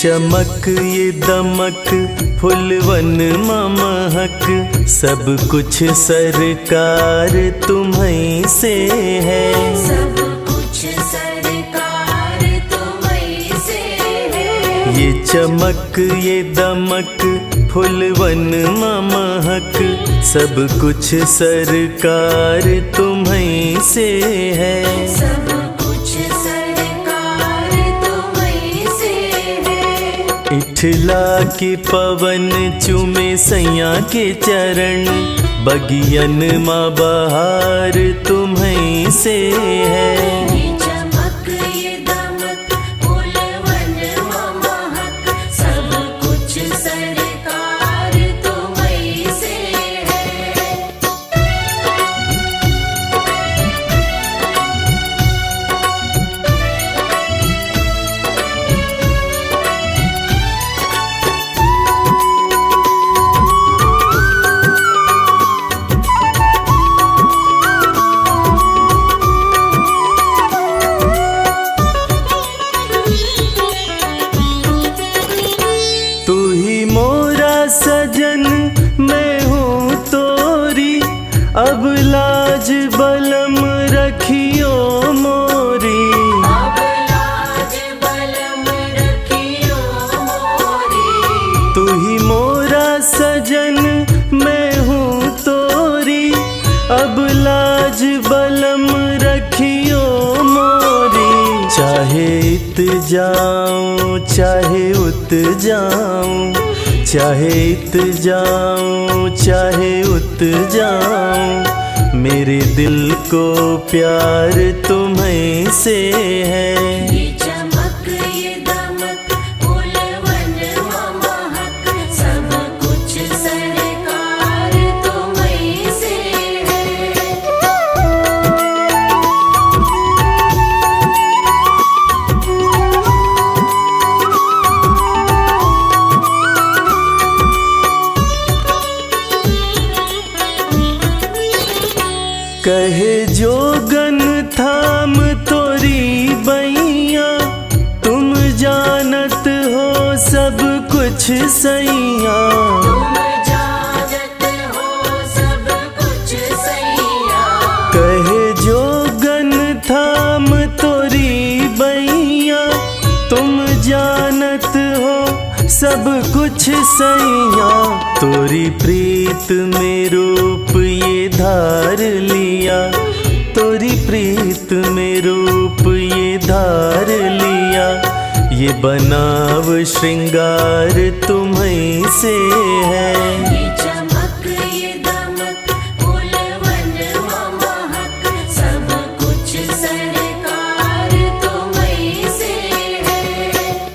चमक ये दमक फुलवन महक, सब कुछ सरकार तुम्हीं से है। सब कुछ सरकार तुम्हीं से है। ये चमक ये दमक फुलवन महक, सब कुछ सरकार तुम्हीं से है। सब कुछ सरकार तुम्हीं से है। इठला के पवन चूमे सैया के चरण, बगियन माँ बहार तुम्हीं से है। ये चमक ये दमक फुलवन महक, सब कुछ सरकार तुम्हीं से है। तू ही मोरा सजन मैं हूँ तोरी, अब लाज बलम रखियो मोरी। अब लाज बलम रखियो मोरी। तू ही मोरा सजन मैं हूँ तोरी, अब लाज बलम रखियो मोरी। चाहे इत जाऊं चाहे उत जाऊं, चाहे इत जाऊं चाहे उत जाऊं, मेरे दिल को प्यार तुम्हीं से है। ये चमक ये दमक फुलवन महक, सब कुछ सरकार तुम्हीं से है। कहे जोगन थाम तोरी बैया, तुम जानत हो सब कुछ सैया। तुम जानत हो सब कुछ सैया। कहे जोगन थाम तोरी बैया, तुम जानत हो सब कुछ सैया। तोरी प्रीत में रूप ये धार लिया, तोरी प्रीत में रूप ये धार लिया। ये बनाव श्रृंगार तुम्हीं से है। ये चमक ये दमक फुलवन महक, सब कुछ सरकार तुम्हीं से है।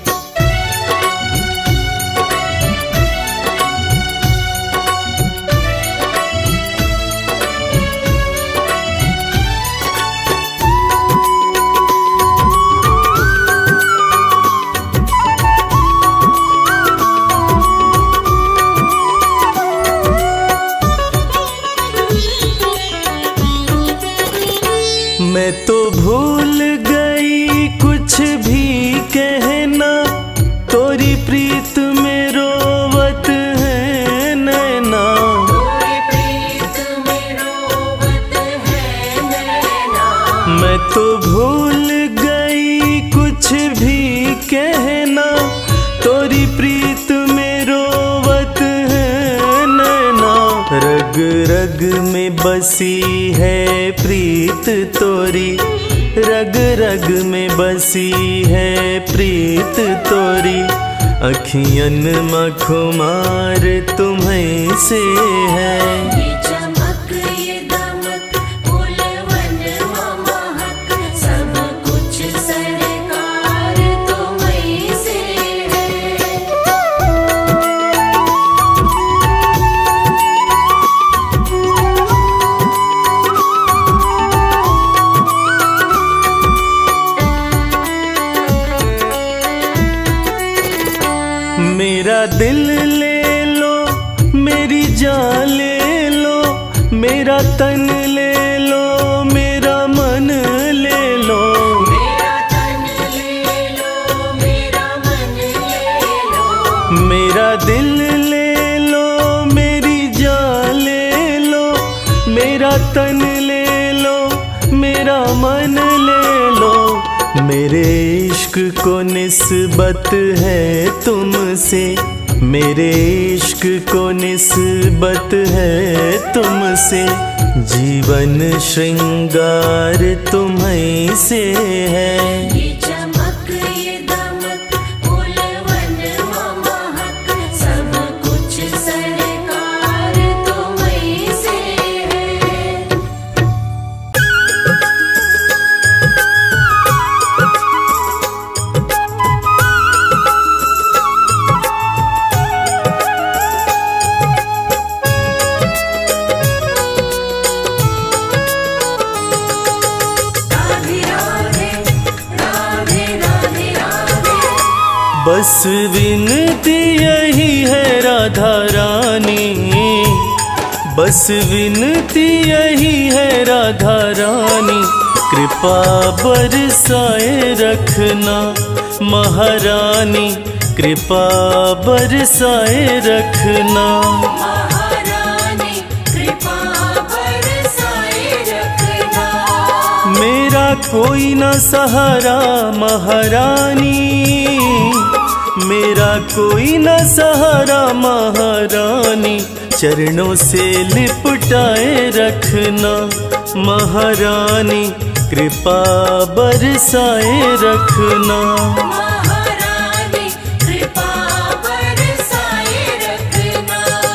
मैं तो भूल गई कुछ भी कहना, तोरी प्रीत में रोवत है नैना। तोरी प्रीत में रोवत है नैना। मैं तो भूल गई कुछ भी कहना, तोरी प्रीत में रोवत है नैना। रग रग में बसी है प्रीत तोरी, रग रग में बसी है प्रीत तोरी। अखियन मखुमार तुम्हीं से है। ये चमक ये दमक फुलवन महक, सब कुछ सरकार तुम्हीं से है। मेरा दिल ले लो, मेरी जान ले लो, मेरा तन ले लो, मेरा मन ले लो। मेरा तन ले लो, मेरा मन ले तन ले लो, मेरा मन ले लो, मेरे इश्क को निस्बत है तुमसे, मेरे इश्क को निस्बत है तुमसे, जीवन श्रृंगार तुम्हीं से है। ये चमक ये दमक फूलवन महक, सब कुछ सरकार तुम्हीं से है। बस विनती यही है राधा रानी, बस विनती यही है राधा रानी, कृपा बरसाए रखना महारानी, कृपा बरसाए रखना महारानी, कृपा बरसाए रखना। मेरा कोई न सहारा महारानी, मेरा कोई न सहारा महारानी, चरणों से लिपटाए रखना महारानी, कृपा बरसाए रखना। महारानी, कृपा बरसाए रखना।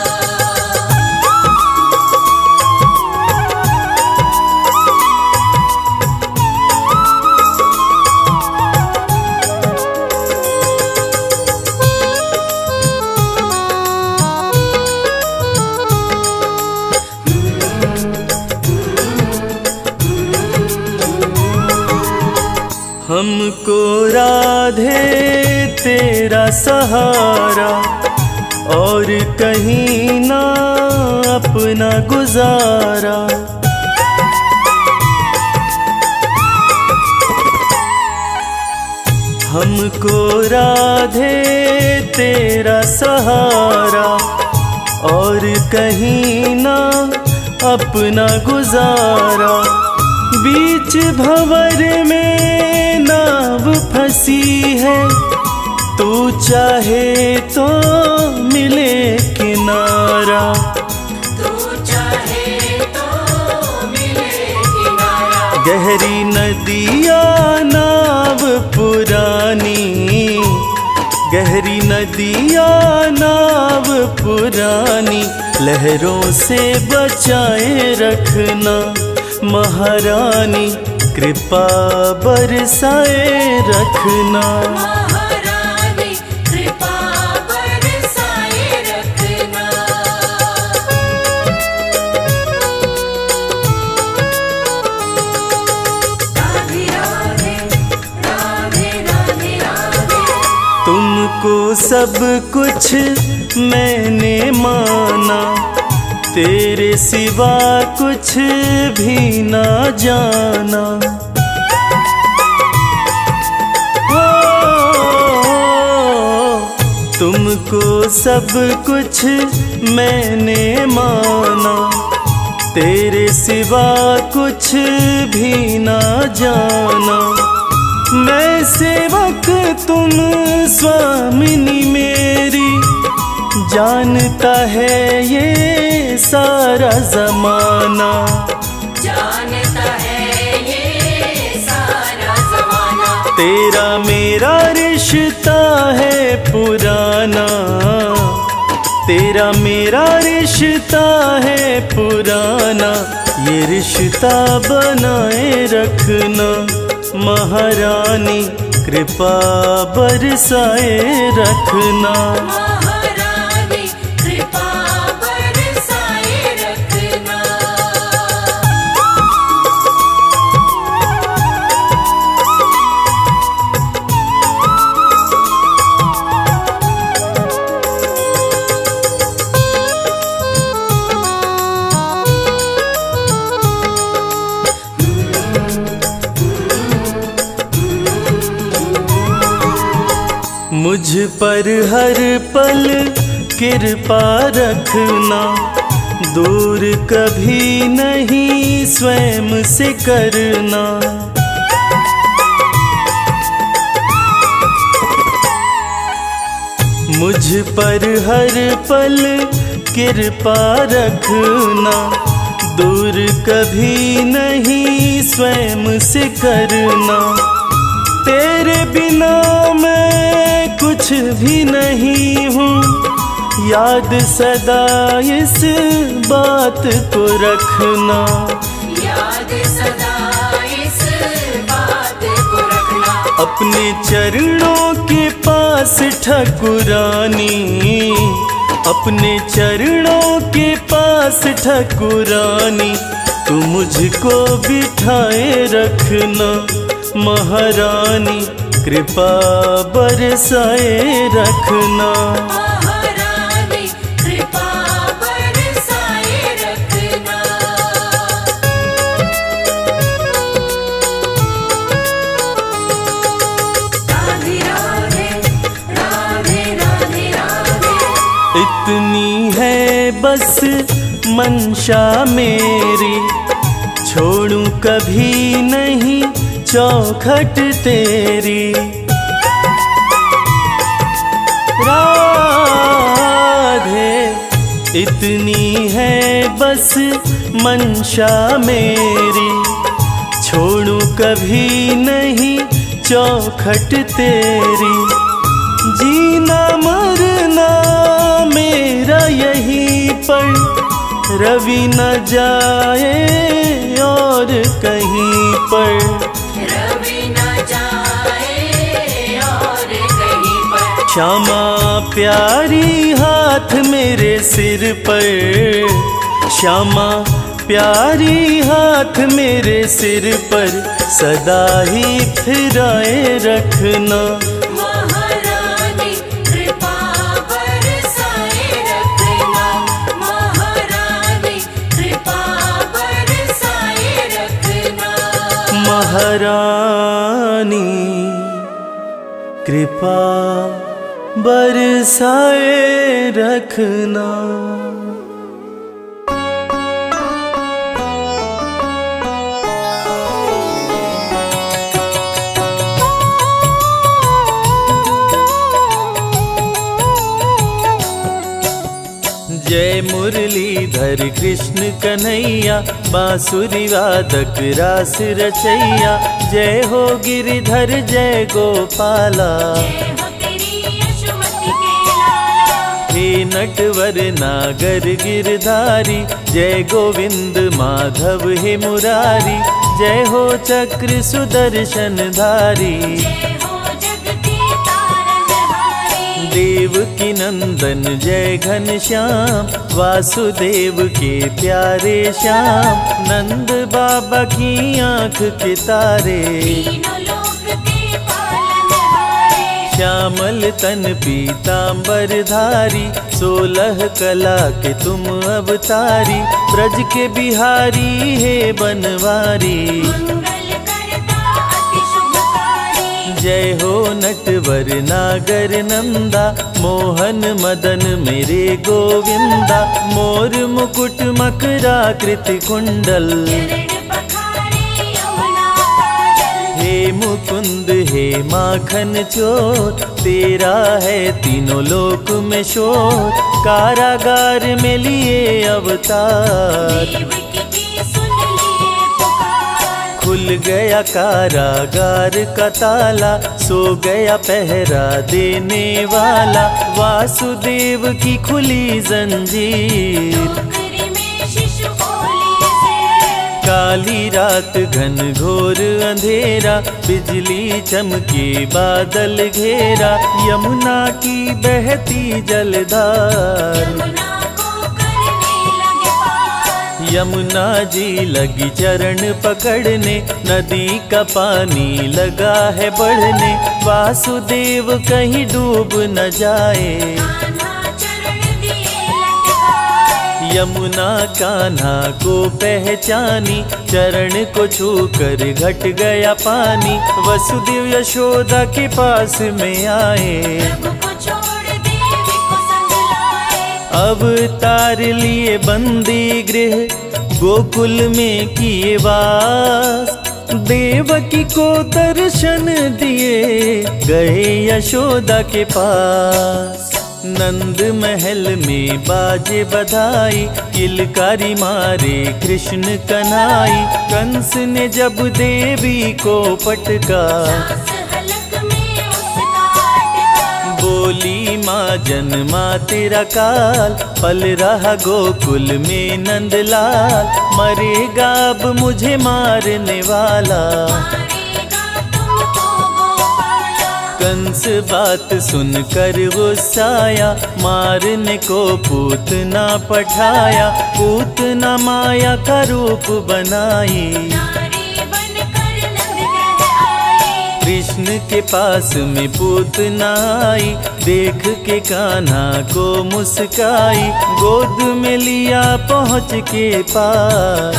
हमको राधे तेरा सहारा, और कहीं ना अपना गुजारा, हमको राधे तेरा सहारा, और कहीं ना अपना गुजारा, बीच भंवर में नाव फंसी है, तू चाहे तो मिले किनारा, तू चाहे तो मिले किनारा। गहरी नदिया नाव पुरानी, गहरी नदिया नाव पुरानी, लहरों से बचाए रखना महारानी, कृपा बरसाए रखना। महारानी, कृपा बरसाए रखना। राधे राधे राधे राधे राधे। तुमको सब कुछ मैंने माना, तेरे सिवा कुछ भी ना जाना, तुमको सब कुछ मैंने माना, तेरे सिवा कुछ भी ना जाना, मैं सेवक तुम स्वामिनी मेरी, जानता है ये सारा जमाना, जानता है ये सारा जमाना। तेरा मेरा रिश्ता है पुराना, तेरा मेरा रिश्ता है पुराना, ये रिश्ता बनाए रखना महारानी, कृपा बरसाए रखना। महारानी, कृपा बरसाए रखना। मुझ पर हर पल कृपा रखना, दूर कभी नहीं स्वयं से करना। मुझ पर हर पल कृपा रखना, दूर कभी नहीं स्वयं से करना। तेरे बिना मैं कुछ भी नहीं हूँ, याद सदा इस बात को रखना। याद सदा इस बात को रखना। अपने चरणों के पास ठकुरानी, अपने चरणों के पास ठकुरानी, तू मुझको बिठाए रखना। महारानी कृपा बरसाए रखना। महारानी कृपा बरसाए रखना। राधे राधे राधे राधे राधे। इतनी है बस मंशा मेरी, छोड़ूं कभी नहीं चौखट तेरी। राधे इतनी है बस मंशा मेरी, छोड़ूं कभी नहीं चौखट तेरी। जीना मरना मेरा यहीं पर, रवि न जाए और कहीं पर। रवि न जाए और कहीं पर। श्यामा प्यारी हाथ मेरे सिर पर, श्यामा प्यारी हाथ मेरे सिर पर, सदा ही फिराए रखना। महारानी कृपा बरसाए रखना। महारानी कृपा बरसाए रखना। महारानी कृपा बरसाए रखना। जय मुरलीधर कृष्ण कन्हैया, बांसुरी वादक रास रचैया। जय हो गिरिधर जय गोपाला, जय हो तेरी यशोमती के लाला। हे नटवर नागर गिरधारी, जय गोविंद माधव हे मुरारी। जय हो चक्र सुदर्शन धारी, जय हो जगती तारनहारी। देवकी नंदन जय घनश्याम, वासुदेव के प्यारे श्याम। नंद बाबा की आँख के तारे, तीनों लोक के पालनहारे। श्यामल तन पीतांबर धारी, 16 कला के तुम अवतारी। ब्रज के बिहारी हे बनवारी, मंगल करता अति शुभकारी। जय हो नटवर नागर नंदा, मोहन मदन मेरे गोविंदा। मोर मुकुट मकराकृति कुंडल, चरण पखारे यमुना काजल। हे मुकुंद हे माखन चोर, तेरा है तीनों लोक में शोर। कारागार में लिए अवतार, देवकी की सुन लिए पुकार। खुल गया कारागार का ताला, सो गया पहरा देने वाला। वासुदेव की खुली जंजीर, टोकरी में शिशु बोली से। काली रात घन घोर अंधेरा, बिजली चमके बादल घेरा। यमुना की बहती जलधार, यमुना को करने लगे पार। यमुना जी लगी चरण पकड़ने, नदी का पानी लगा है बढ़ने। वासुदेव कहीं डूब न जाए, कान्हा चरण दिए लटकाए। यमुना कान्हा को पहचानी, चरण को छूकर घट गया पानी। वसुदेव यशोदा के पास में आए, प्रभु को छोड़ देवी को संग लाए। अवतार लिए बंदी गृह गोकुल में किए वास। देवकी को दर्शन दिए गए यशोदा के पास। नंद महल में बाजे बधाई किलकारी मारे कृष्ण कन्हाई। कंस ने जब देवी को पटका बोली माँ जन्मा तेरा काल। पल रहा गोकुल में नंदलाल मरेगा अब मुझे मारने वाला। कंस बात सुनकर गुस्साया मारने को पूतना पठाया। पूतना माया का रूप बनाई कृष्ण के पास में पूतना आई। देख के कान्हा को मुस्काई गोद में लिया पहुँच के पास।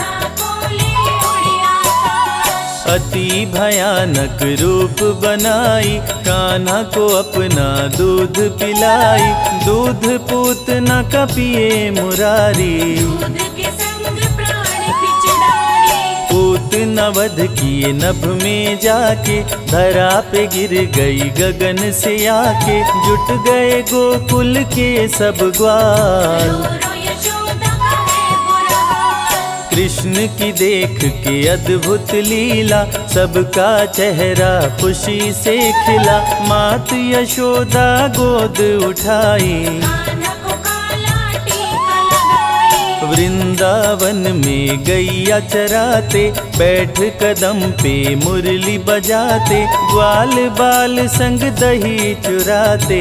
अति भयानक रूप बनाई कान्हा को अपना दूध पिलाई। दूध पूतना का पिए मुरारी। पूतना वध किए नभ में जाके धरा पे गिर गई गगन से आके। जुट गए गोकुल के सब ग्वाल। कृष्ण की देख के अद्भुत लीला सबका चेहरा खुशी से खिला। मात यशोदा गोद उठाई वृंदावन में गैया चराते। बैठ कदम पे मुरली बजाते ग्वाल बाल संग दही चुराते।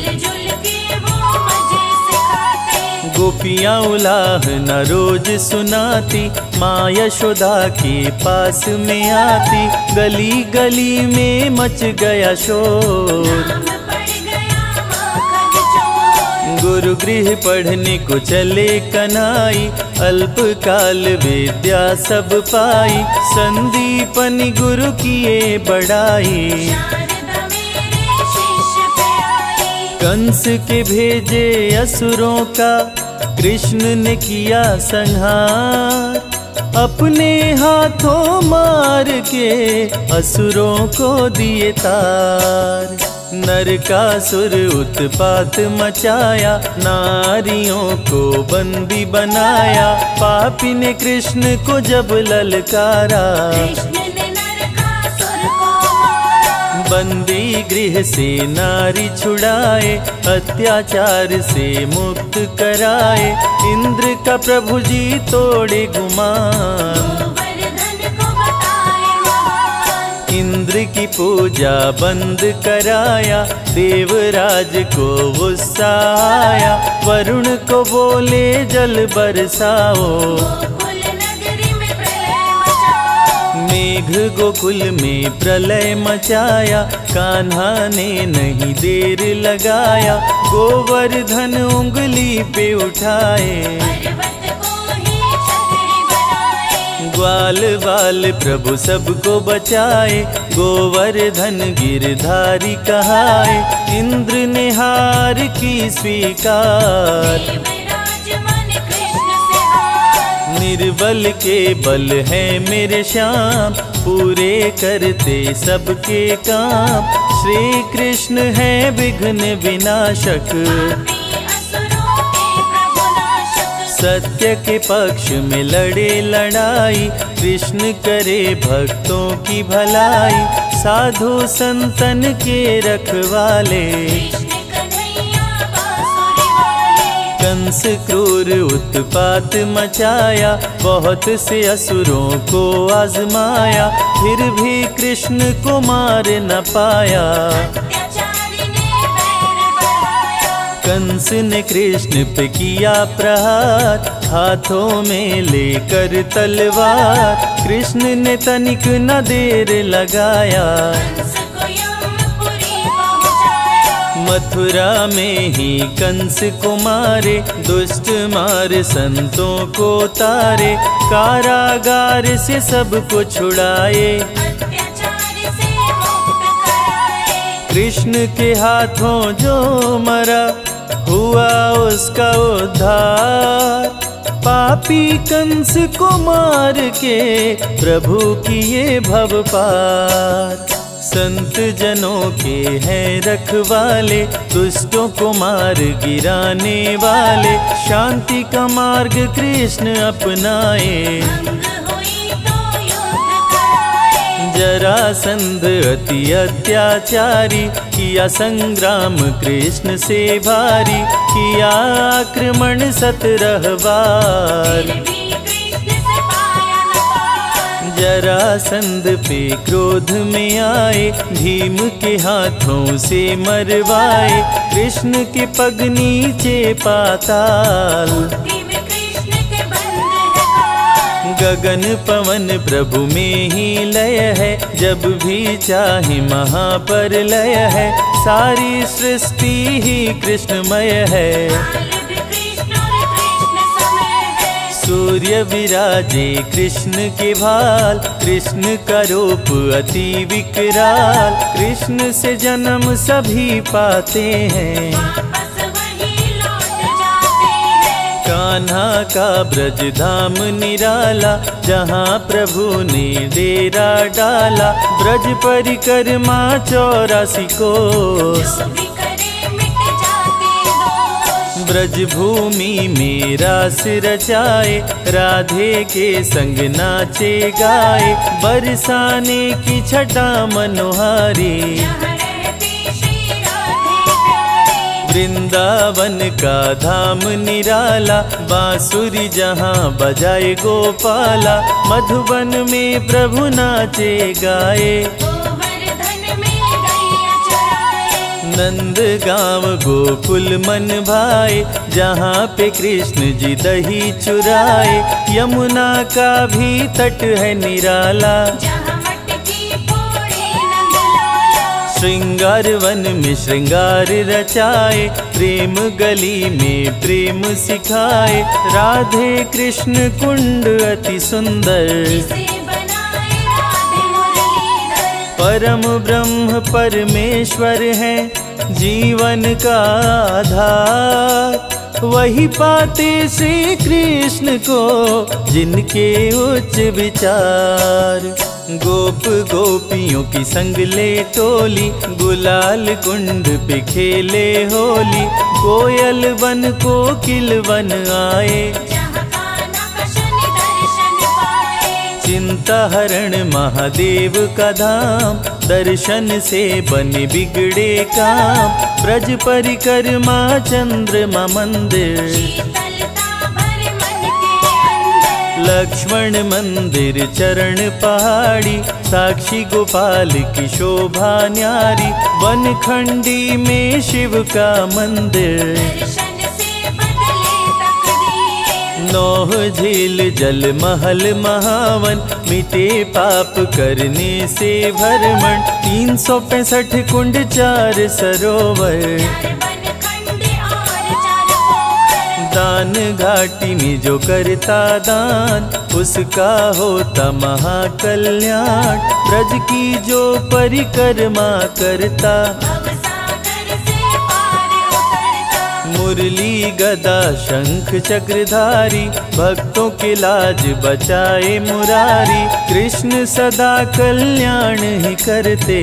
गोपियाँ उलाह न रोज सुनाती माँ यशोदा के पास में आती। गली गली में मच गया शोर। गुरु गृह पढ़ने को चले कन्हाई। अल्पकाल विद्या सब पाई संदीपनि गुरु किए बड़ाई। कंस के भेजे असुरों का कृष्ण ने किया संहार। अपने हाथों मार के असुरों को दिए तार। नरकासुर उत्पात मचाया नारियों को बंदी बनाया। पापी ने कृष्ण को जब ललकारा बंदी गृह से नारी छुड़ाए। अत्याचार से मुक्त कराए इंद्र का प्रभु जी तोड़े गुमान। इंद्र की पूजा बंद कराया देवराज को गुस्सा आया। वरुण को बोले जल बरसाओ मेघ गोकुल में प्रलय मचाया। कान्हा ने नहीं देर लगाया गोवर्धन उंगली पे उठाए। ग्वाल बाल प्रभु सबको बचाए गोवर्धन गिरधारी कहाए। इंद्र ने हार की स्वीकार निर्बल के बल है मेरे श्याम। पूरे करते सबके काम श्री कृष्ण है विघ्न विनाशक। सत्य के पक्ष में लड़े लड़ाई कृष्ण करे भक्तों की भलाई। साधु संतन के रखवाले कंस क्रूर उत्पात मचाया। बहुत से असुरों को आजमाया फिर भी कृष्ण को मार न पाया। कंस ने कृष्ण पे किया प्रहार हाथों में लेकर तलवार। कृष्ण ने तनिक न देर लगाया मथुरा में ही कंस को मारे। दुष्ट मार संतों को तारे कारागार से सबको छुड़ाए। कृष्ण के हाथों जो मरा हुआ उसका उद्धार। पापी कंस को मार के प्रभु किए भव पार। संत जनों के हैं रखवाले, दुष्टों को मार गिराने वाले। शांति का मार्ग कृष्ण अपनाए, जरासंध अति अत्याचारी। किया संग्राम कृष्ण से भारी, किया आक्रमण 17 बार। जरासंध पे क्रोध में आए, भीम के हाथों से मरवाए। कृष्ण के पग नीचे पाताल, गगन पवन प्रभु में ही लय है। जब भी चाहे महाप्रलय है, सारी सृष्टि ही कृष्णमय है। सूर्य विराजे कृष्ण के भाल, कृष्ण का रूप अति विकराल। कृष्ण से जन्म सभी पाते हैं, कान्हा का ब्रज धाम निराला। जहाँ प्रभु ने डेरा डाला, ब्रज परिक्रमा 84 कोस। ब्रज भूमि में रास रचाए, राधे के संग नाचे गाए। बरसाने की छटा मनोहारी, वृंदावन का धाम निराला। बांसुरी जहाँ बजाए गोपाला, मधुबन में प्रभु नाचे गाए। नंद गाँव गोकुल मन भाए, जहाँ पे कृष्ण जी दही चुराए। यमुना का भी तट है निराला, श्रृंगार वन में श्रृंगार रचाए। प्रेम गली में प्रेम सिखाए, राधे कृष्ण कुंड अति सुंदर। परम ब्रह्म परमेश्वर है, जीवन का आधार। वही पाते श्री कृष्ण को जिनके उच्च विचार। गोप गोपियों की संग ले टोली, गुलाल कुंड पे खेले होली। कोयल वन कोकिल वन आए, चिंता हरण महादेव का धाम। दर्शन से बने बिगड़े काम, ब्रज परिक्रमा चंद्रमा मंदिर। लक्ष्मण मंदिर चरण पहाड़ी, साक्षी गोपाल की शोभा न्यारी। वनखंडी में शिव का मंदिर, नौह झील जल महल महावन। मिटे पाप करने से भरमण, 365 कुंड 4 सरोवर। दान घाटी में जो करता दान, उसका होता महाकल्याण। ब्रज की जो परिक्रमा करता, मुरली गदा शंख चक्रधारी। भक्तों के लाज बचाए मुरारी, कृष्ण सदा कल्याण ही करते।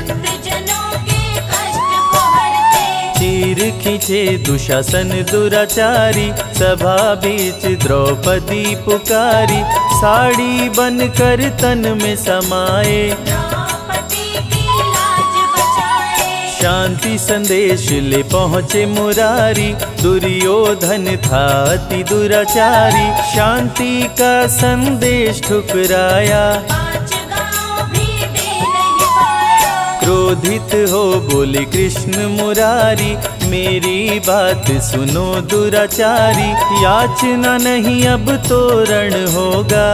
चीर खींचे दुशासन दुराचारी, सभा बीच द्रौपदी पुकारी। साड़ी बनकर तन में समाए, शांति संदेश ले पहुँचे मुरारी। दुर्योधन था अति दुराचारी, शांति का संदेश ठुकराया। क्रोधित हो बोले कृष्ण मुरारी, मेरी बात सुनो दुराचारी। याचना नहीं अब तोरण होगा,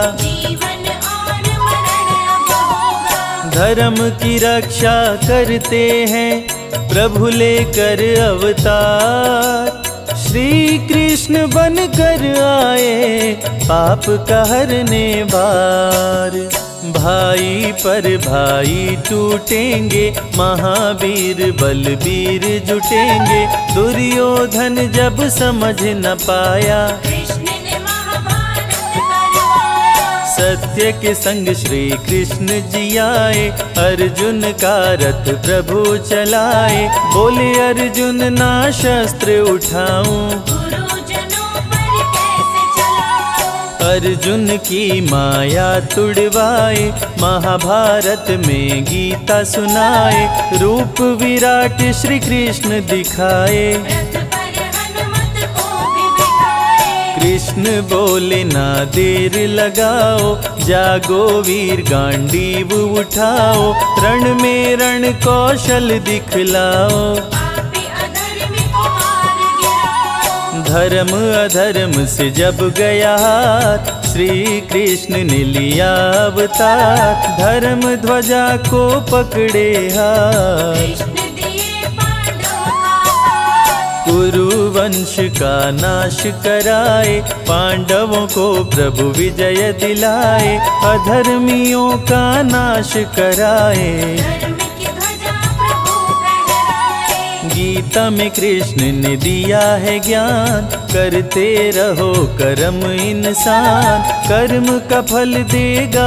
धर्म की रक्षा करते हैं प्रभु लेकर अवतार। श्री कृष्ण बनकर आए, पाप का हरने बार। भाई पर भाई टूटेंगे, महावीर बलबीर जुटेंगे। दुर्योधन जब समझ न पाया, कृष्ण ने महाभारत करवाया। सत्य के संग श्री कृष्ण जी आए, अर्जुन का रथ प्रभु चलाए। बोले अर्जुन ना शस्त्र उठाऊं, गुरुजनों पर कैसे चलाऊं। अर्जुन की माया तुड़वाए, महाभारत में गीता सुनाए। रूप विराट श्री कृष्ण दिखाए, रथ पर हनुमत को भी बिठाए। कृष्ण बोले ना देर लगाओ, जागो वीर गांडीव उठाओ। रण में रण कौशल दिखलाओ, पापी अधर्मी को मार गिराओ। धर्म अधर्म से जब गया हाथ, श्री कृष्ण ने लिया अवतार। धर्म ध्वजा को पकड़े हाथ, कृष्ण दिए पांडवों का साथ। कुरुवंश का नाश कराए, पांडवों को प्रभु विजय दिलाए। अधर्मियों का नाश कराए, धर्म की ध्वजा प्रभु फहराए। गीता में कृष्ण ने दिया है ज्ञान। करते रहो कर्म इंसान, कर्म का फल देगा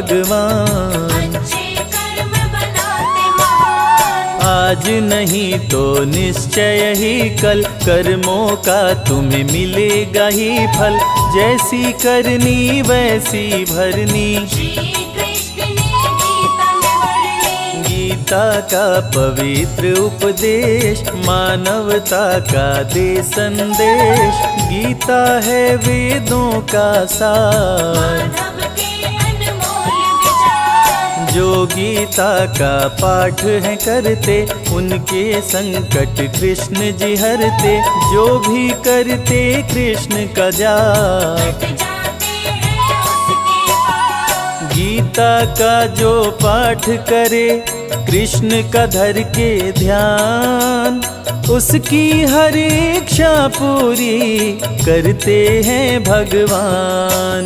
भगवान। अच्छे कर्म बनाते महान। आज नहीं तो निश्चय ही कल, कर्मों का तुम्हें मिलेगा ही फल। जैसी करनी वैसी भरनी, श्री कृष्ण ने गीता में वर्णी। गीता का पवित्र उपदेश, मानवता का दे संदेश। गीता है वेदों का सार, माधव के अनमोल विचार। जो गीता का पाठ है करते, उनके संकट कृष्ण जी हरते। जो भी करते कृष्ण का जाप, हट जाते हैं उसके पाप। गीता का जो पाठ करे, कृष्ण का धर के ध्यान। उसकी हर इच्छा पूरी करते हैं भगवान।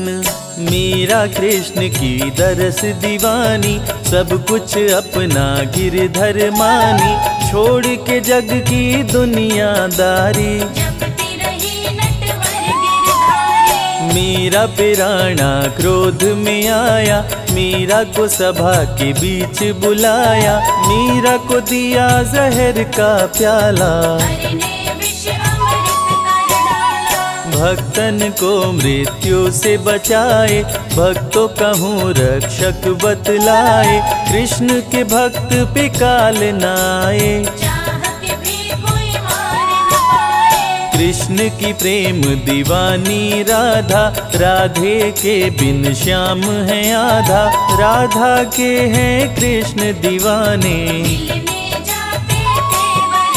मीरा कृष्ण की दरस दीवानी, सब कुछ अपना गिरधर मानी। छोड़ के जग की दुनियादारी, जपती रही नटवर गिरधारी। मीरा पिराना क्रोध में आया, मीरा को सभा के बीच बुलाया। मीरा को दिया जहर का प्याला, हरि ने विष अमृत कर डाला। भक्तन को मृत्यु से बचाए। भक्तों कहूँ रक्षक बतलाए, कृष्ण के भक्त पे काल न आए। चाह के भी कोई मार न पाए। कृष्ण की प्रेम दीवानी राधा, राधे के बिन श्याम है आधा। राधा के हैं कृष्ण दीवाने, मिलने जाते थे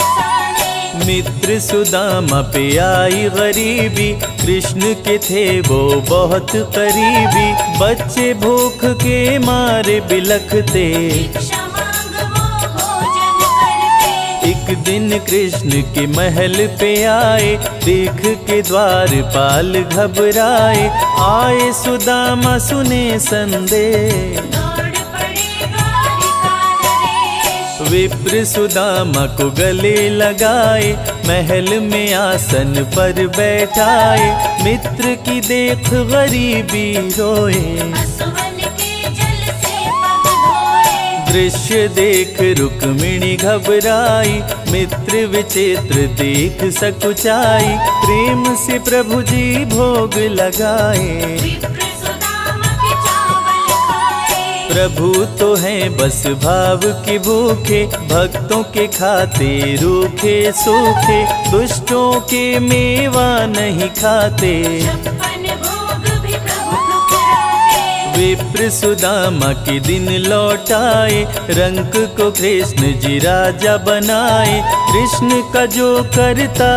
बरसाने। मित्र सुदामा पे आई गरीबी, कृष्ण के थे वो बहुत करीबी। बच्चे भूख के मारे बिलखते, भिक्षा मांग वो भोजन करते। एक दिन कृष्ण के महल पे आए, देख के द्वारपाल घबराए। आए सुदामा सुने संदेश, दौड़ पड़े द्वारिका नरेश। विप्र सुदामा को गले लगाए, महल में आसन पर बैठाए। मित्र की देख गरीबी रोए, असुवन के जल से पग धोए। दृश्य देख रुक्मिणी घबराई। मित्र विचित्र देख सकुचाई, प्रेम से प्रभु जी भोग लगाए। विप्र सुदामा के चावल खाए। प्रभु तो हैं बस भाव के भूखे, भक्तों के खाते रूखे सूखे। दुष्टों के मेवा नहीं खाते, 56 भोग भी प्रभु ठुकराए। विप्र सुदामा के दिन लौटाए। रंक को कृष्ण जी राजा बनाए, कृष्ण का जो करता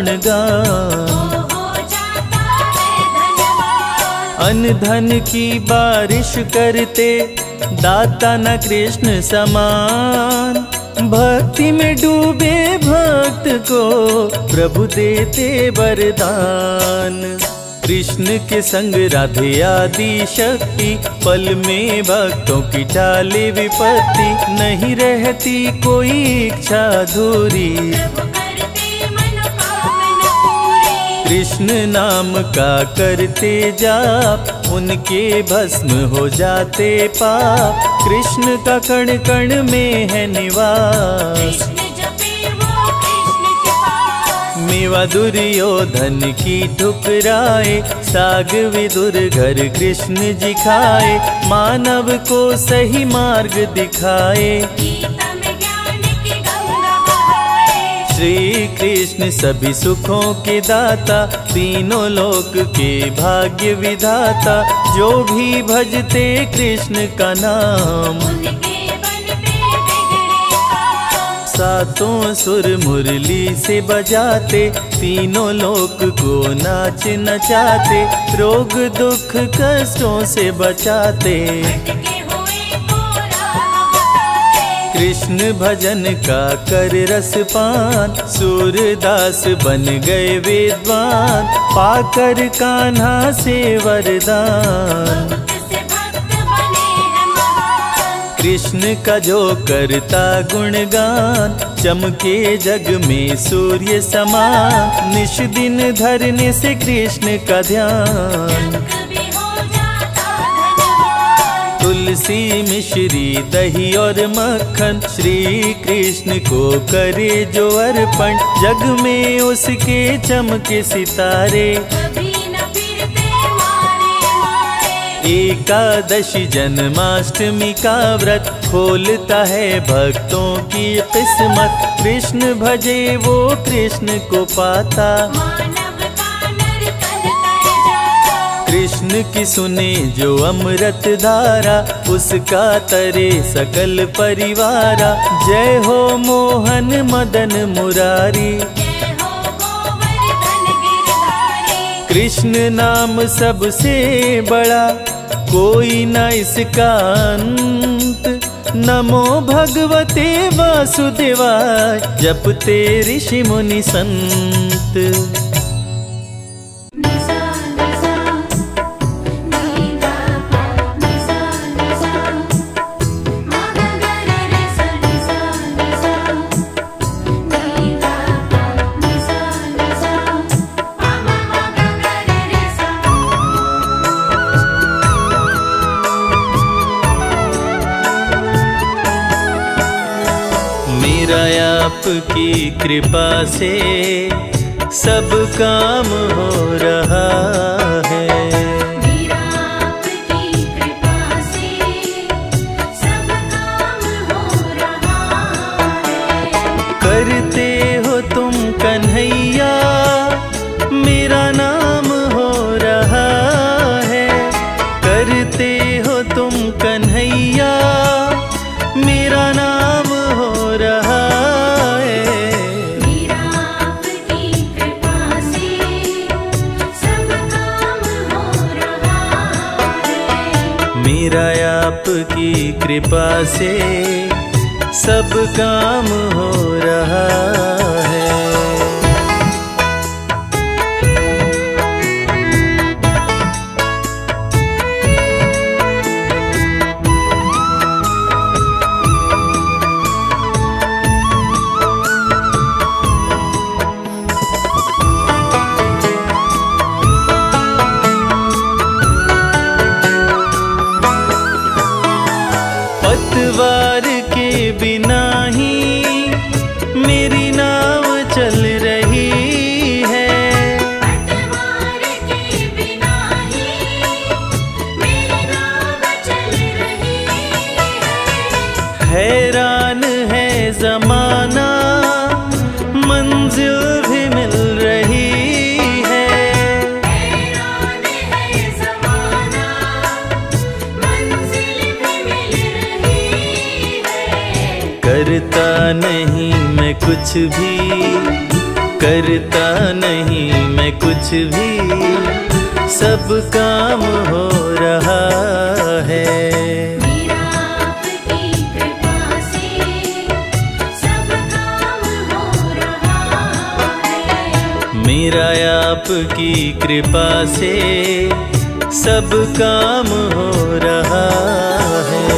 गुणगान। हो जाता है धनवान। अन्न धन की बारिश करते, दाता न कृष्ण समान। भक्ति में डूबे भक्त को प्रभु देते वरदान। कृष्ण के संग राधे आदि शक्ति, पल में भक्तों की टाले विपत्ति, नहीं रहती कोई इच्छा अधूरी। कृष्ण नाम का करते जाप, उनके भस्म हो जाते पाप। कृष्ण का कण कण में है निवास, मेवा दुर्योधन की ठुकराए, साग विदुर घर कृष्ण जी खाए। मानव को सही मार्ग दिखाए, श्री कृष्ण सभी सुखों के दाता, तीनों लोक के भाग्य विधाता। जो भी भजते कृष्ण का नाम, सातों सुर मुरली से बजाते, तीनों लोक को नाच नचाते। रोग दुख कष्टों से बचाते, कृष्ण भजन का कर रस पान। सूरदास बन गए विद्वान, पाकर कान्हा से वरदान। कृष्ण का जो करता गुणगान, चमके जग में सूर्य समान। निश दिन धरने से कृष्ण का ध्यान, तुलसी मिश्री दही और मक्खन, श्री कृष्ण को करे जो अर्पण। जग में उसके चमके सितारे, एकादशी जन्माष्टमी का व्रत, खोलता है भक्तों की किस्मत। कृष्ण भजे वो कृष्ण को पाता, कृष्ण की सुने जो अमृत धारा। उसका तरे सकल परिवारा, जय हो मोहन मदन मुरारी। कृष्ण नाम सबसे बड़ा, कोई न इसका अंत। नमो भगवते वासुदेवाय, जपते ऋषि मुनि संत। आपकी कृपा से सब काम हो रहा है, मेरा आपकी कृपा से सब काम हो रहा है। करते हो तुम कन्हैया, मेरा नाम हो रहा है। करते हो तुम कन्हैया, मेरा नाम हो रहा है। मेरा आपकी कृपा से सब काम हो रहा है। पतवार के बिना ही मेरी नाव चल रही है, पतवार के बिना ही मेरी नाव चल रही है। हैरान है जमाना, मंजिल भी मिल रही है। हैरान है ज़माना, मंजिल भी मिल रही है। करता नहीं मैं कुछ भी, करता नहीं मैं कुछ भी, सब काम हो रहा है। मेरा आपकी कृपा से सब काम हो रहा है। मेरा आपकी कृपा से सब काम हो रहा है।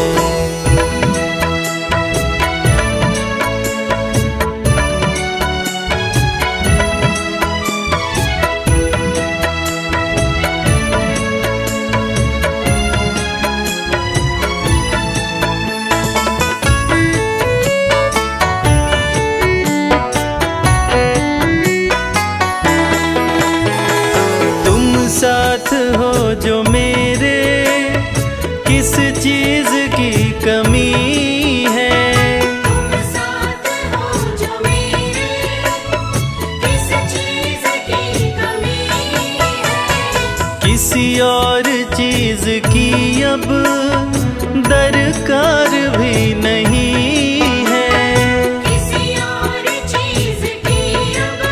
साथ हो जो मेरे, किस चीज की कमी है। तुम साथ हो जो मेरे, किस चीज की कमी है। किसी और चीज की अब दरकार भी नहीं है। किसी और चीज की अब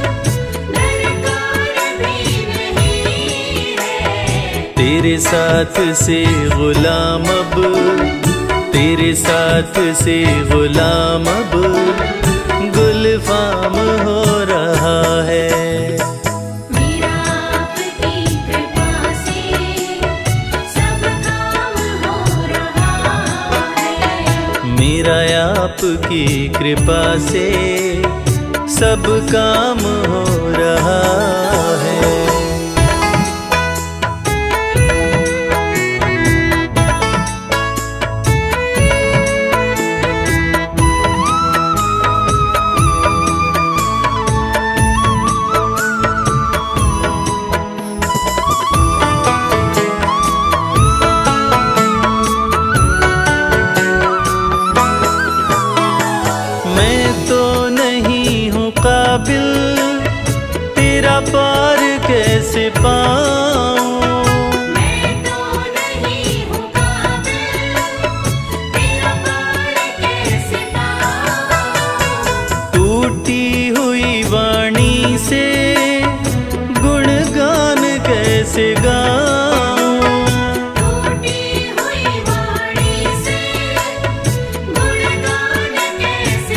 दरकार भी नहीं है। तेरे साथ से गुलाम अब, तेरे साथ से गुलाम अब गुलफाम हो रहा है। मेरा आपकी कृपा से सब काम हो रहा है। मेरा आपकी कृपा से सब काम हो रहा है। तेरा पार कैसे पाऊं। मैं तो नहीं हूँ काबिल, तेरा पार कैसे पाऊं। टूटी हुई वाणी से गुणगान कैसे गाऊं। टूटी हुई वाणी से गुणगान कैसे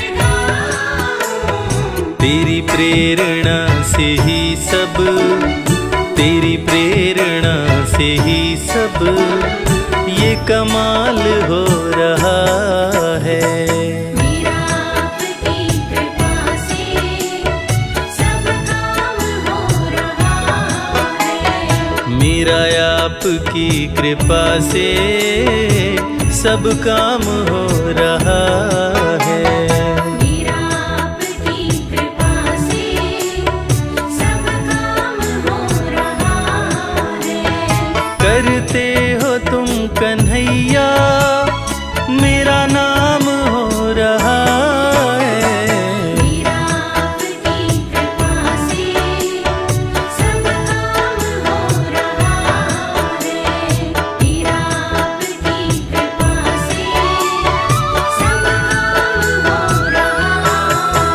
गाऊं। तेरी प्रेरणा से ही सब, तेरी प्रेरणा से ही सब ये कमाल हो रहा है। मेरा आपकी कृपा से सब काम हो रहा है। मेरा आपकी कृपा से सब काम हो रहा है। करते हो तुम कन्हैया, मेरा नाम हो रहा है। मेरा आपकी कृपा से सब काम हो रहा है। मेरा आपकी कृपा से सब काम हो रहा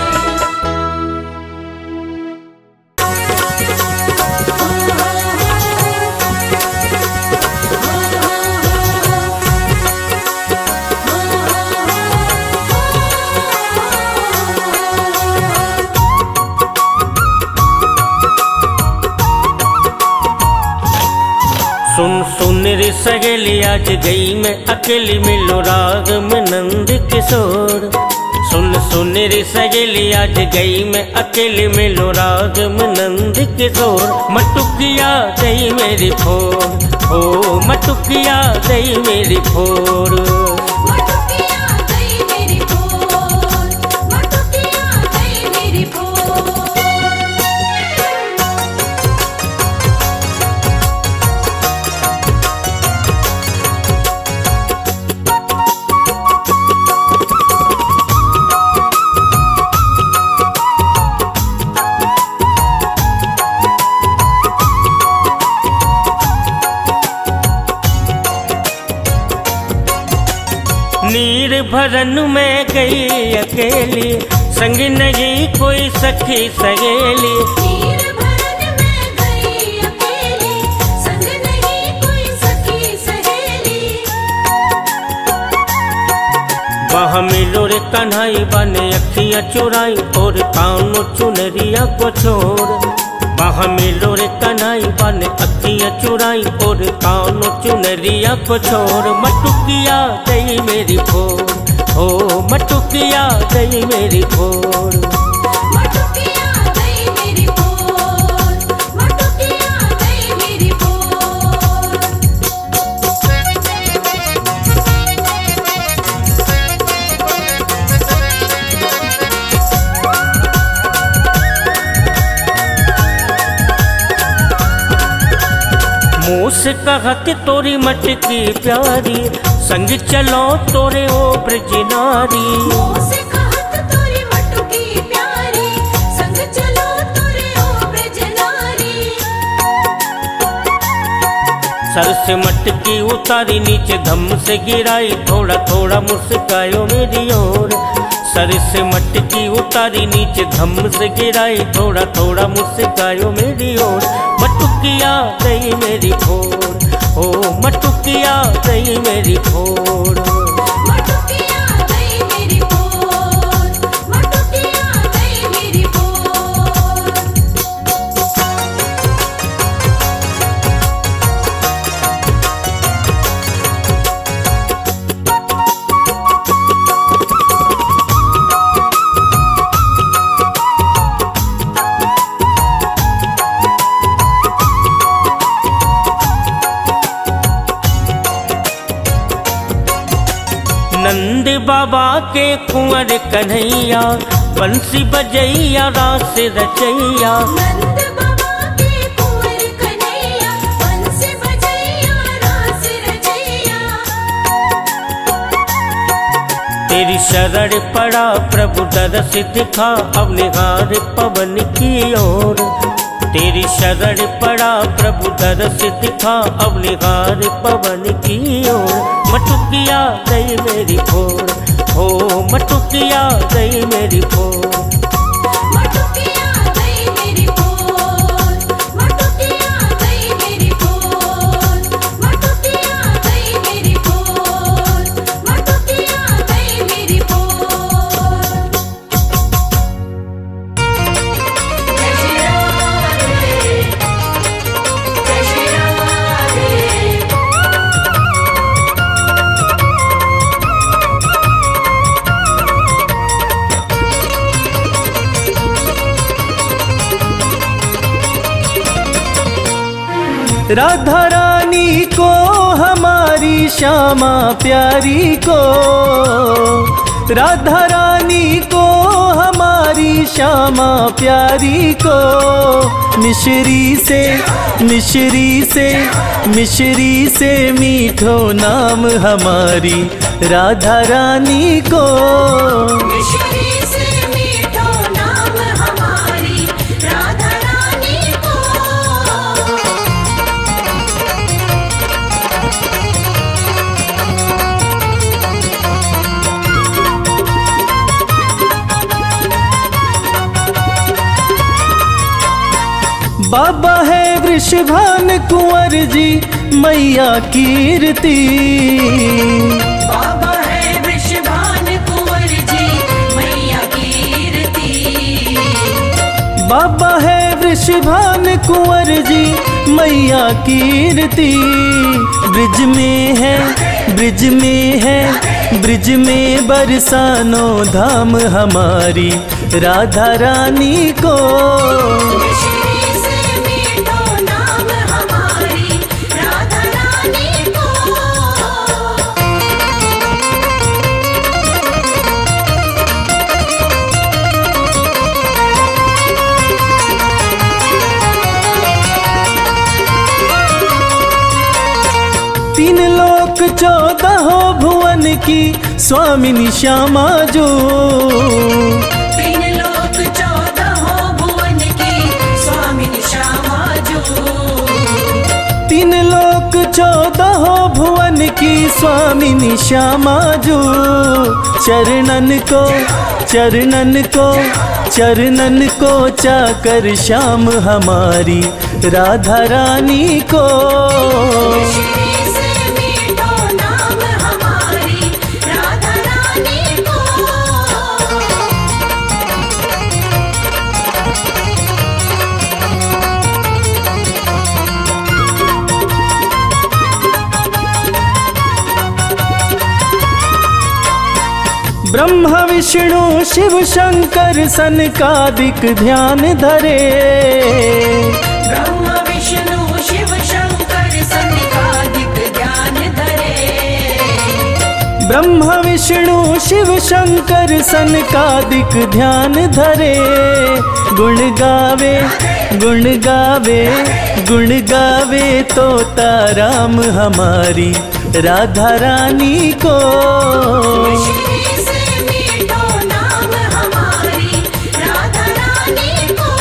सुन सुन रे सहेली आज गई मैं अकेली, मिलो राग में नंद किशोर। सुन सुन रे सहेली आज गई मैं अकेली, मिलो राग में नंद किशोर। मटुकिया दई मेरी फोर, ओ मटुकिया दई मेरी फोर। मटुकिया गई मेरी फोर, मटुकिया गई मेरी फोर। नीर भरन में गई अकेली, संग नहीं कोई सखी सहेली। नीर भरन में गई अकेली, संग नहीं कोई सखी सहेली। वहाँ मिलो रे कन्हई बने अखियाँ चुराई, और कानों चुनरिया को छोड़। बाह में लोरे कनाई बाने अखियां चुराई और कानों चुनरिया को छोड़ मटुकिया गई मेरी फोड़, ओ मटुकिया गई मेरी फोड़। मटुकिया गई मेरी फोड़, मटुकिया गई मेरी फोड़। मुँह से कहा कि तोरी मटकी प्यारी, संग चलो तोरे ओ ब्रज नारी। मुँह से कहत तोरी मटुकी प्यारी, संग चलो तोरे ओ ब्रज नारी। सर से मटकी उतारी नीचे धम से गिराई, थोड़ा थोड़ा मुस्कायो मेरी ओर। सर से मटकी उतारी नीचे धम से गिराई, थोड़ा थोड़ा मुस्कायो मेरी ओर। मटुकिया गई मेरी फोड़, ओ मटुकिया गई मेरी फोड़। मटुकिया गई मेरी फोड़, मटुकिया गई मेरी फोड़। नंद बाबा के कुंवर कन्हैया, बंसी बजैया रास रचैया। नंद बाबा के कुंवर कन्हैया, बंसी बजैया रास रचैया। तेरी शरण पड़ा प्रभु दरस दिखा, अब निहार पवन की ओर। तेरी शरण पड़ा प्रभु दरस दिखा, अब निहार पवन की ओर। मटुकिया गई मेरी फोड़, हो मटुकिया गई मेरी फोड़। मटुकिया गई मेरी फोड़, मटुकिया गई मेरी फोड़। मटुकिया गई मेरी फोड़, मटुकिया गई मेरी फोड़। जय श्री राधे, जय श्री राधे। राधा रानी को हमारी श्यामा प्यारी को, राधा रानी को हमारी श्यामा प्यारी को। मिश्री से मिश्री से मिश्री से मीठो नाम हमारी राधा रानी को। मिश्री से मीठो नाम हमारी राधा रानी को। बाबा है वृषभान कुंवर जी मैया कीर्ति। बाबा है वृषभान कुंवर जी मैया कीर्ति। बाबा है वृषभान कुंवर जी मैया कीर्ति। ब्रिज में है ब्रिज में है ब्रिज में बरसानो धाम हमारी राधा रानी को। मिश्री से मीठो नाम हमारी राधा रानी को। तीन लोक 14 भुवन की स्वामिनी श्यामा जो। तीन लोक 14 भुवन की स्वामिनी श्यामा जो। तीन लोक 14 भुवन की स्वामिनी श्यामा जो। चरणन को चरणन को चरणन को चाकर श्याम हमारी राधा रानी को। मिश्री से मीठो नाम हमारी राधा रानी को। ब्रह्मा विष्णु शिव शंकर सनकादिक ध्यान धरे। ब्रह्मा विष्णु शिव शंकर सनकादिक ध्यान धरे। ब्रह्मा विष्णु शिव शंकर सनकादिक ध्यान धरे। गुण गावे गुण गावे गुण गावे तोता राम हमारी राधा रानी को। मिश्री से मीठो नाम हमारी राधा रानी को।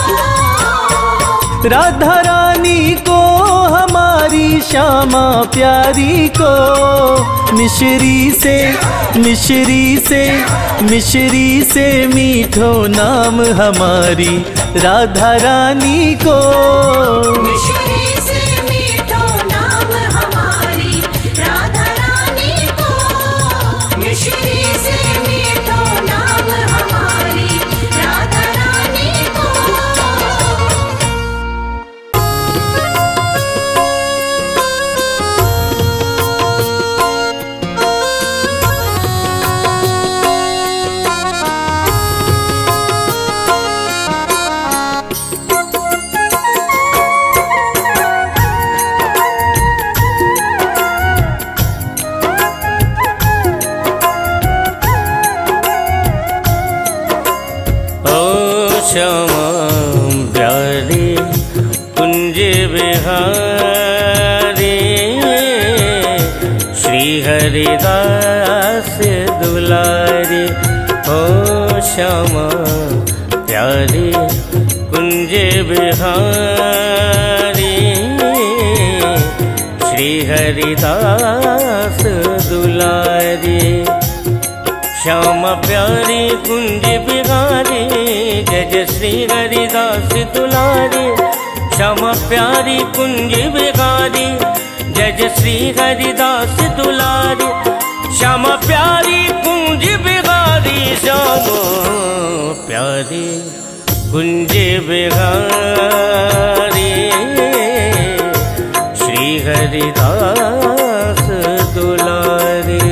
राधा रानी को हमारी श्यामा प्यारी को। मिश्री से मिश्री से मिश्री से मीठो नाम हमारी राधा रानी को। मिश्री से मीठो नाम हमारी राधा रानी को। मिश्री से मीठो नाम हमारी राधा रानी को। श्यामा प्यारी कुंज बिहारी श्री हरिदास दुलारी। ओ श्यामा प्यारी कुंज बिहारी श्री हरिदास दुलारी। श्यामा प्यारी कुंज बिहारी जय जय श्री हरिदास दुलारी। श्यामा प्यारी कुंज बिहारी जय जय श्री हरिदास दुलारी। श्यामा प्यारी कुंज बिहारी श्यामा प्यारी कुंज बिहारी श्री हरिदास दुलारी।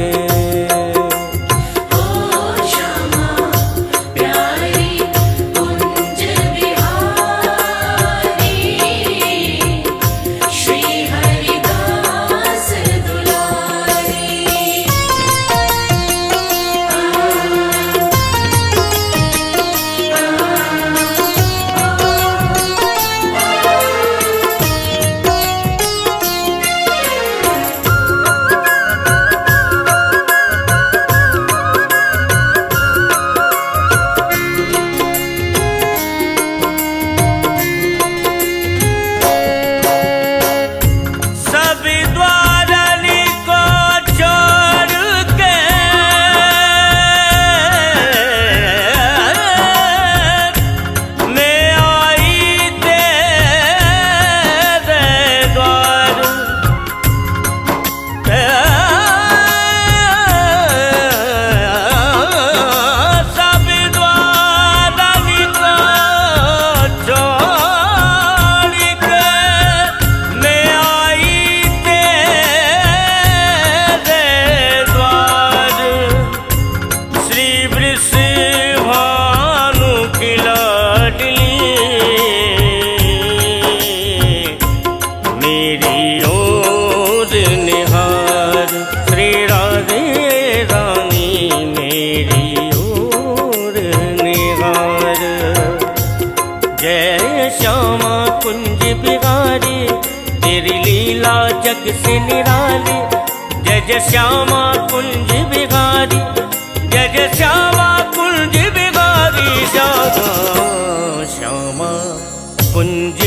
जग से निराली जय जय श्यामा कुंज बिहारी जय जय श्यामा कुंज बिहारी। श्यामा श्यामा कुंज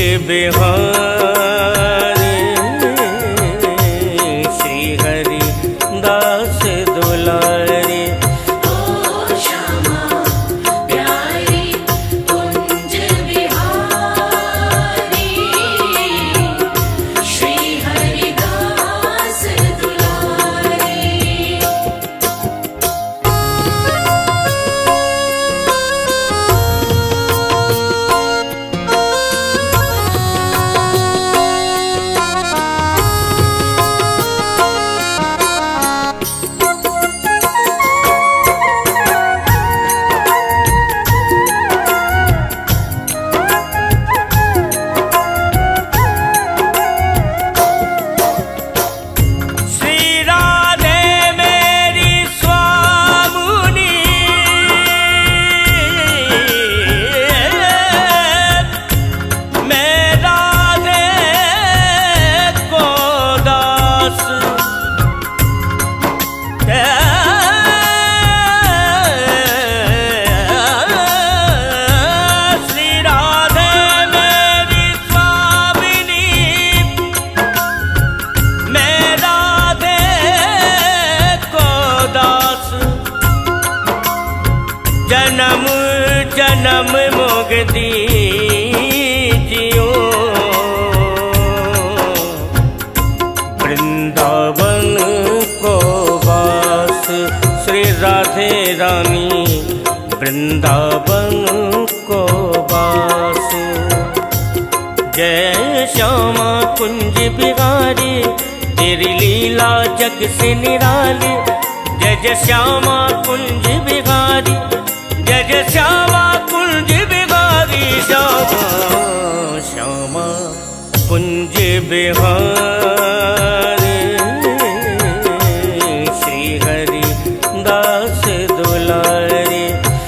बिहारी श्री हरि दास दुलारी। वृंदावन को वास, श्री राधे रानी वृंदावन को वास। जय श्यामा कुंज बिहारी, तेरी लीला जग से निराली। जय जय श्यामा कुंज बिहारी, जय जय श्यामा कुंज बिहारी। श्यामा श्यामा कुंज बिहारी, श्री हरि दास दुलारी।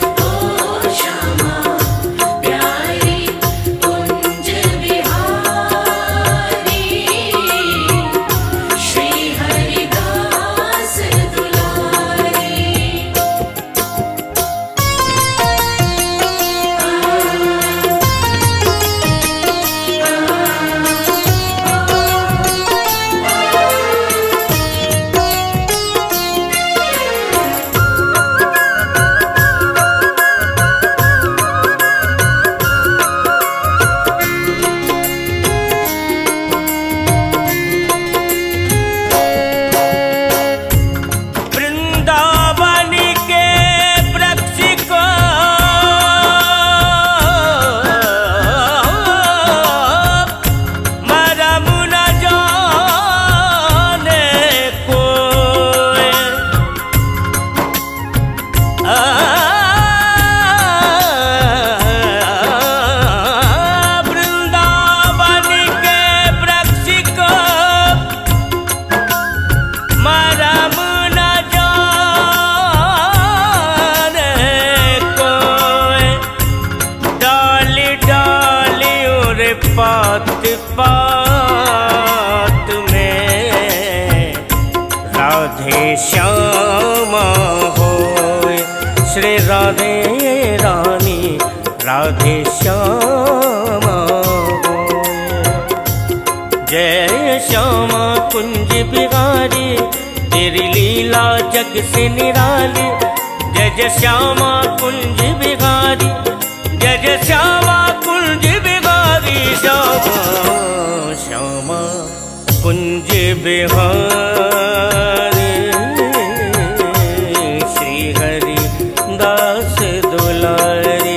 पात पात में राधे श्यामा होए, श्री राधे रानी राधे श्यामा होए। जय श्यामा कुंज बिहारी, तेरी लीला जग से निराली। जय जय श्यामा कुंज बिहारी, जय जय श्यामा कुंज बिहारी। श्यामा श्यामा कुंज बिहारी, श्री हरि दास दुलारी।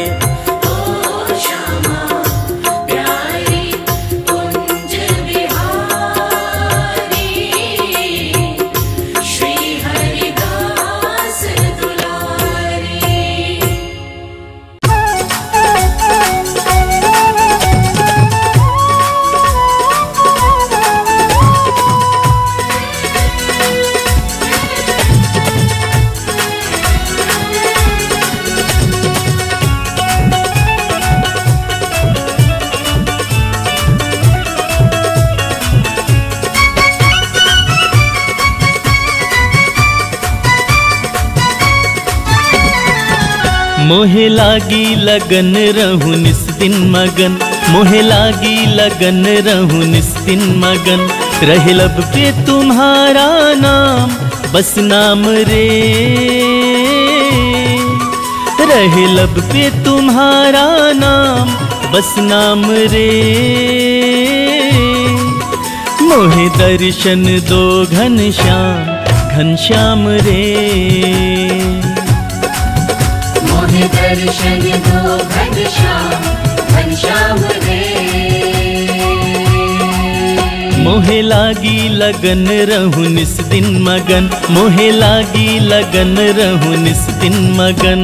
मोहे लागी लगन रहूं निस दिन मगन, मोहे लागी लगन रहूं निस दिन मगन। रहे लब पे तुम्हारा नाम बस नाम रे, रहे लब पे तुम्हारा नाम बस नाम रे। मोहे दर्शन दो घनश्याम घनश्याम रे, मोहे दर्शन दो घनश्याम घनश्याम रे। मोहे लागी लगन रहूं निस दिन मगन, मोहे लागी लगन रहूं निस दिन मगन।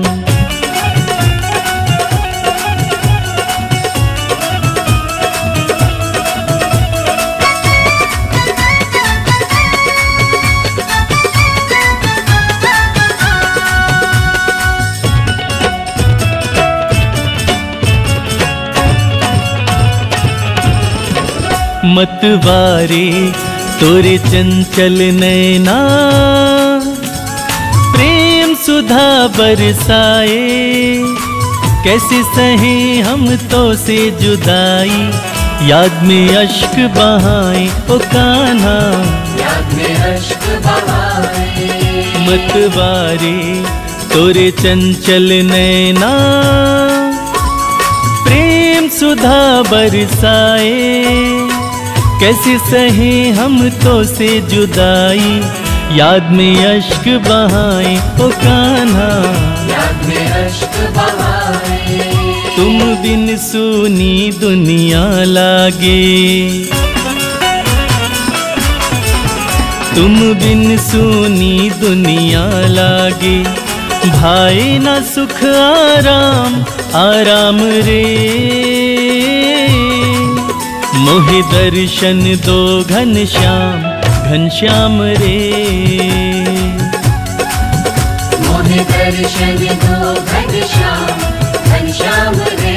मतवारे तोरे चंचल नैना, प्रेम सुधा बरसाए। कैसे सहे हम तो से जुदाई, याद में अश्क बहाए ओ कान्हा, याद में अश्क बहाए। मतवारे तोरे चंचल नैना, प्रेम सुधा बरसाए। कैसे सहे हम तो से जुदाई, याद में अश्क बहाए ओ कान्हा, याद में अश्क बहाए। तुम बिन सुनी दुनिया लागे, तुम बिन सुनी दुनिया लागे। भाई ना सुख आराम आराम रे, मोहे दर्शन दो घनश्याम घनश्याम रे, मोहे दर्शन दो घनश्याम घनश्याम रे।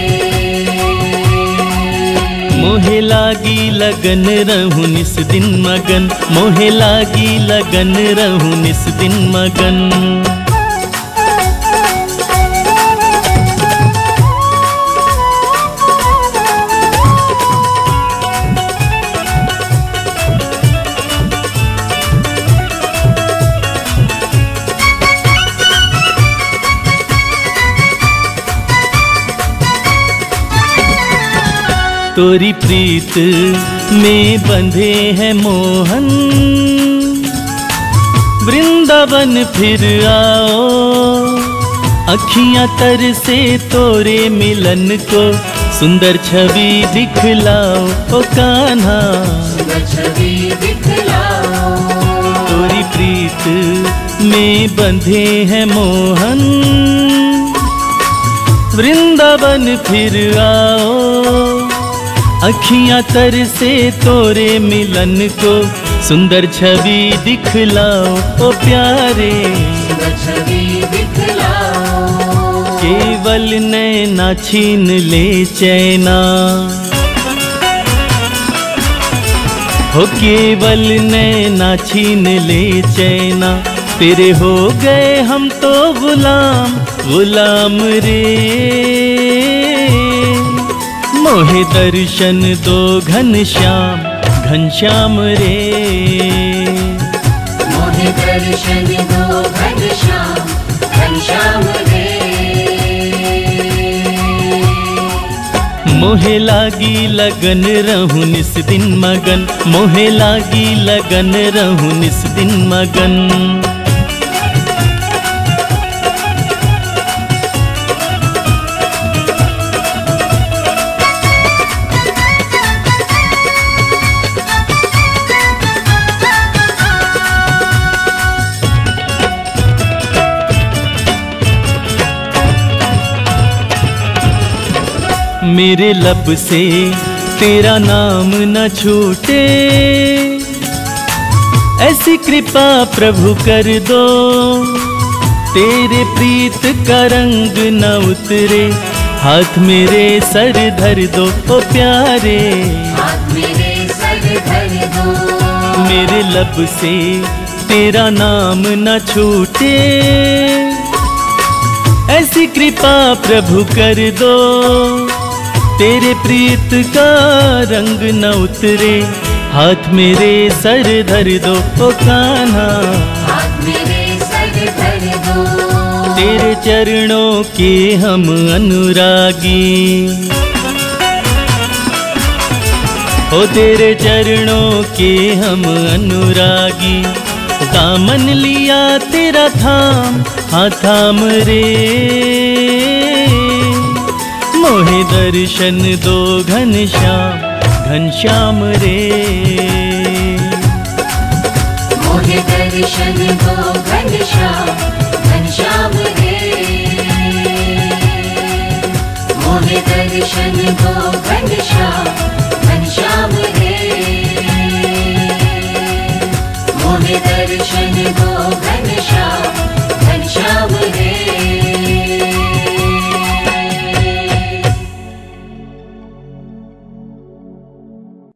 मोहे लागी लगन रहूं निस दिन मगन, मोहे लागी लगन रहूं निस दिन मगन। तोरी प्रीत में बंधे हैं मोहन, वृंदावन फिर आओ। अखियां तर से तोरे मिलन को, सुंदर छवि दिखलाओ ओ कान्हा, सुंदर छवि दिखलाओ। तोरी प्रीत में बंधे हैं मोहन, वृंदावन फिर आओ। अखियां तर से तोरे मिलन को, सुंदर छवि दिखलाओ ओ प्यारे, सुंदर छवि दिखलाओ। केवल नैना छीन ले चैना, हो केवल नैना छीन ले चैना। तेरे हो गए हम तो गुलाम गुलाम रे, मोहे दर्शन दो घनश्याम घनश्याम रे, मोहे दर्शन दो घनश्याम घनश्याम रे। मोहे लागी लगन रहूं निस दिन मगन, मोहे लागी लगन रहूं निस दिन मगन। मेरे लब से तेरा नाम न छूटे, ऐसी कृपा प्रभु कर दो। तेरे प्रीत का रंग न उतरे, हाथ मेरे सर धर दो ओ प्यारे, हाथ मेरे सर धर दो। मेरे लब से तेरा नाम न छूटे, ऐसी कृपा प्रभु कर दो। तेरे प्रीत का रंग न उतरे, हाथ मेरे सर धर दो ओ कान्हा, हाथ मेरे सर धर दो। तेरे चरणों के हम अनुरागी, ओ तेरे चरणों के हम अनुरागी। दामन लिया तेरा थाम हाँ थाम रे, मोहे दर्शन दो घनश्याम घनश्याम रे, मोहे दर्शन दो घनश्याम घनश्याम रे। मोहे दर्शन दो घनश्याम घनश्याम रे। मोहे दर्शन दो घनश्याम घनश्याम रे।